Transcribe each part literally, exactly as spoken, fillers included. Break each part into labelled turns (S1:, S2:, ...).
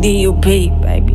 S1: D U P, baby.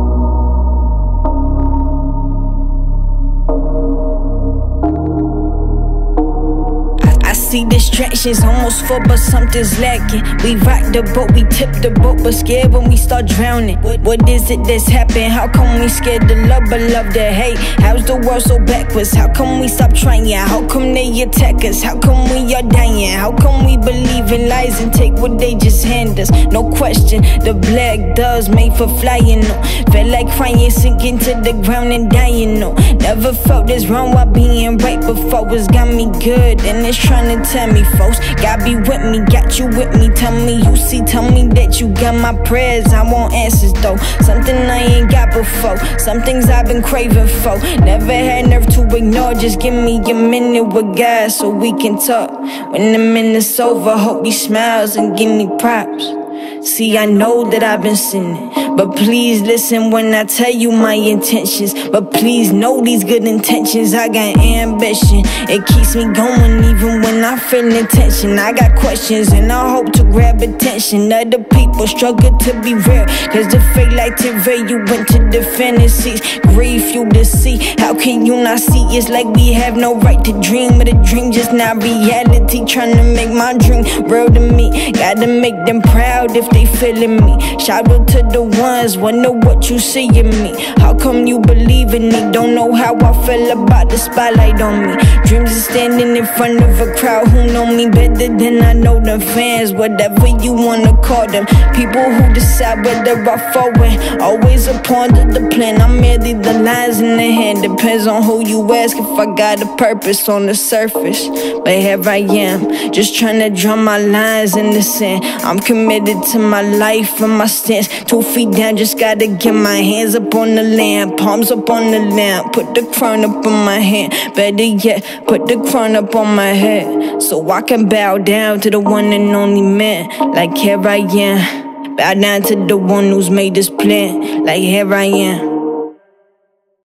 S1: I see distractions, almost full, but something's lacking. We rock the boat, we tip the boat, but scared when we start drowning. What, what is it that's happened? How come we scared to love but love to hate? How's the world so backwards? How come we stop trying? How come they attack us? How come we are dying? How come we believe in lies and take what they just hand us? No question, the black doves made for flying, no. Felt like crying, sinking to the ground and dying, no. Never felt this wrong while being right before. It's got me good and it's trying to tell me, folks, God be with me, got you with me. Tell me you see, tell me that you got my prayers. I want answers though, something I ain't got before, some things I've been craving for. Never had nerve to ignore, just give me a minute with God so we can talk. When the minute's over, hope he smiles and give me props. See, I know that I've been sinning, but please listen when I tell you my intentions. But please know these good intentions, I got ambition. It keeps me going even when I feel tension. I got questions and I hope to grab attention. Other people struggle to be real, cause the fake like to veil you into the fantasies. Grief you to see, how can you not see? It's like we have no right to dream, but a dream just not reality. Trying to make my dream real to me, gotta make them proud if they feeling me. Shout out to the ones, wonder what you see in me. How come you believe in me? Don't know how I feel about the spotlight on me. Dreams of standing in front of a crowd who know me better than I know them. Fans, whatever you wanna call them. People who decide whether I fall in. Always a part of the plan, I'm merely the lines in the hand. Depends on who you ask if I got a purpose on the surface. But here I am, just trying to draw my lines in the sand. I'm committed to my life and my stance. Two feet down, just gotta get my hands up on the land, palms up on the lamp. Put the crown up on my hand, better yet, put the crown up on my head, so I can bow down to the one and only man. Like here I am, bow down to the one who's made this plan. Like here I am.